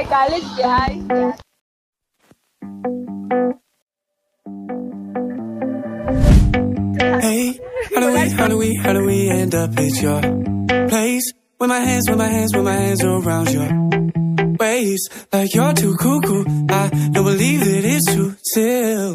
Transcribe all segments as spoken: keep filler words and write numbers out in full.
hai cái lên chị hai. Hey, how do we, how do we, how do we end up at your place? With my hands, with my hands, with my hands around your waist. Like you're too cuckoo, I don't believe that it's true still.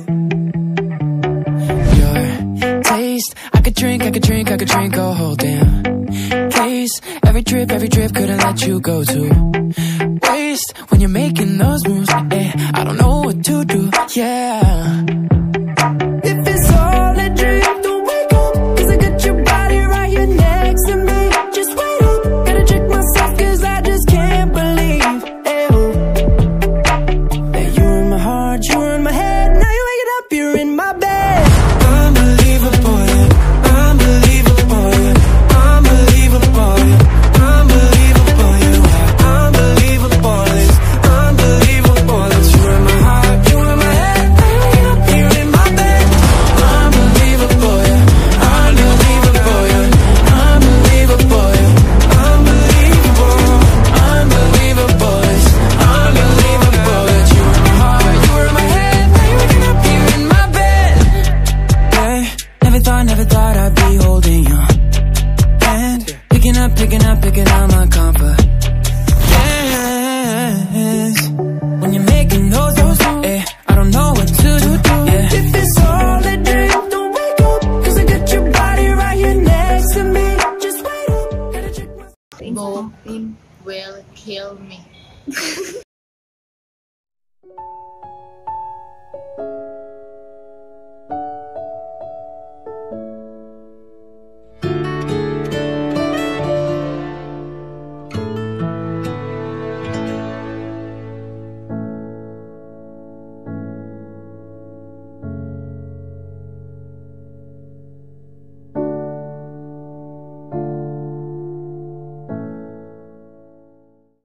Your taste, I could drink, I could drink, I could drink a whole damn case. Every trip, every trip couldn't let you go to waste. When you're making those moves, eh, I don't know what to do, yeah. If it's all a dream, don't wake up, cause I got your body right here next to me. Just wait up, gotta check myself cause I just can't believe eh, oh. That you're in my heart, you're in my head. Now you're waking up, you're in my bed. Unbelievable, yeah. Unbelievable, yeah. Unbelievable, yeah. Unbelievable, you are unbelievable. It's unbelievable that you're in my heart, you're in my head. Now you're waking up, you're in my bed. Unbelievable, yeah. Unbelievable, yeah. Unbelievable, yeah. Unbelievable, unbelievable. It's unbelievable that you're in my heart, you're in my head. Now you're waking up, you're in my bed. Yeah, never thought, never thought I'd be holding your hand. Picking up, picking up, picking up my confidence. When you're making those, those moves, eh, I don't know what to do, yeah. If it's all a dream, don't wake up, cause I got your body right here next to me. Just wait up, gotta check my... Both will kill me.